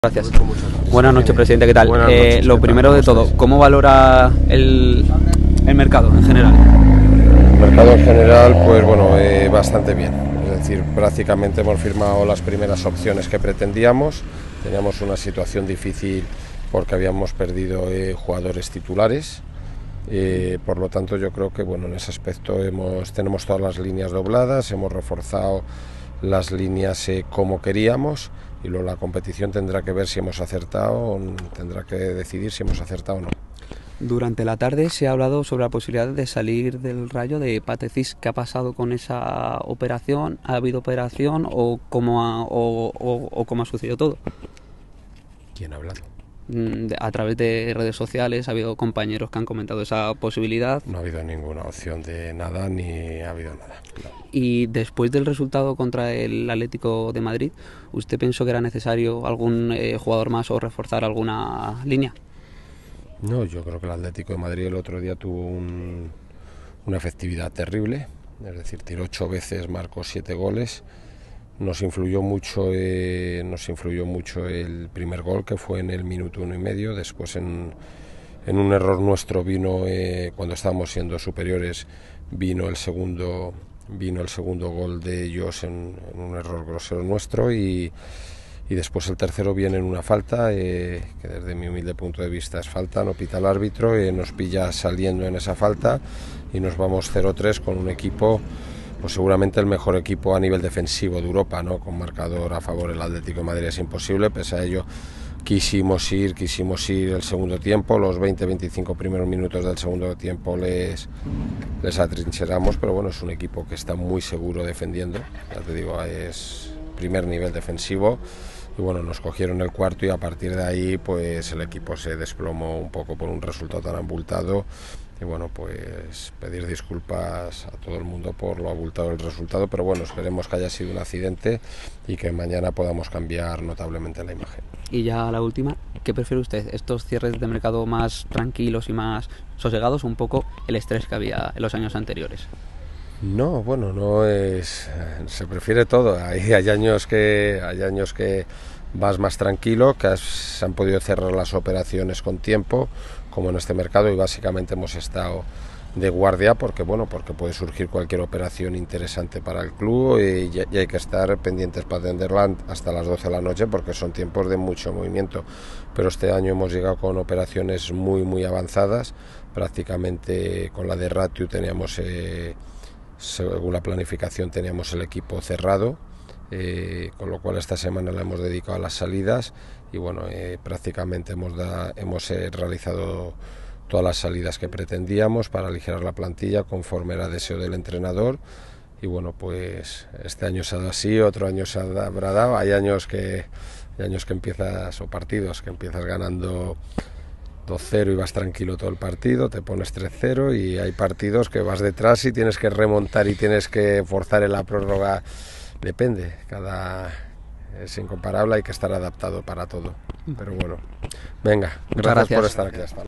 Gracias. Buenas noches, presidente, ¿qué tal? Buenas noches, Lo ¿qué primero tal? de todo, ¿cómo valora el mercado en general? El mercado en general, pues bueno, bastante bien. Es decir, prácticamente hemos firmado las primeras opciones que pretendíamos. Teníamos una situación difícil porque habíamos perdido jugadores titulares. Por lo tanto, yo creo que bueno, en ese aspecto tenemos todas las líneas dobladas, hemos reforzado las líneas como queríamos, y luego la competición tendrá que ver si hemos acertado, tendrá que decidir si hemos acertado o no. Durante la tarde se ha hablado sobre la posibilidad de salir del Rayo de Patecís. ¿Qué ha pasado con esa operación? ¿Ha habido operación o cómo ha sucedido todo? ¿Quién ha hablado? A través de redes sociales ha habido compañeros que han comentado esa posibilidad. No ha habido ninguna opción de nada, ni ha habido nada. No. Y después del resultado contra el Atlético de Madrid, ¿usted pensó que era necesario algún jugador más o reforzar alguna línea? No, yo creo que el Atlético de Madrid el otro día tuvo una efectividad terrible, es decir, tiró 8 veces, marcó 7 goles. Nos influyó mucho el primer gol, que fue en el minuto 1,5. Después en un error nuestro vino, cuando estábamos siendo superiores, vino el segundo gol de ellos en un error grosero nuestro, y después el tercero viene en una falta, que desde mi humilde punto de vista es falta, no pita el árbitro, nos pilla saliendo en esa falta y nos vamos 0-3 con un equipo, pues seguramente el mejor equipo a nivel defensivo de Europa, ¿no? Con marcador a favor el Atlético de Madrid es imposible. Pese a ello quisimos ir el segundo tiempo, los 20-25 primeros minutos del segundo tiempo les atrincheramos, pero bueno, es un equipo que está muy seguro defendiendo, ya te digo, es primer nivel defensivo. Y bueno, nos cogieron el cuarto y a partir de ahí pues el equipo se desplomó un poco por un resultado tan abultado. Y bueno, pues pedir disculpas a todo el mundo por lo abultado del resultado, pero bueno, esperemos que haya sido un accidente y que mañana podamos cambiar notablemente la imagen. Y ya la última, ¿qué prefiere usted? ¿Estos cierres de mercado más tranquilos y más sosegados o un poco el estrés que había en los años anteriores? No, bueno, no es, se prefiere todo. Hay años que vas más tranquilo, que se han podido cerrar las operaciones con tiempo, como en este mercado, y básicamente hemos estado de guardia porque puede surgir cualquier operación interesante para el club, y hay que estar pendientes para atenderla hasta las 12 de la noche, porque son tiempos de mucho movimiento. Pero este año hemos llegado con operaciones muy avanzadas. Prácticamente con la de Ratiu teníamos, según la planificación, teníamos el equipo cerrado, con lo cual esta semana la hemos dedicado a las salidas y bueno, prácticamente hemos realizado todas las salidas que pretendíamos para aligerar la plantilla conforme era deseo del entrenador. Y bueno, pues este año se ha dado así, otro año se habrá dado. Hay años que empiezas, o partidos que empiezas ganando 2-0 y vas tranquilo todo el partido, te pones 3-0, y hay partidos que vas detrás y tienes que remontar y tienes que forzar en la prórroga. Depende, es incomparable, hay que estar adaptado para todo. Pero bueno, venga, gracias por estar aquí. Hasta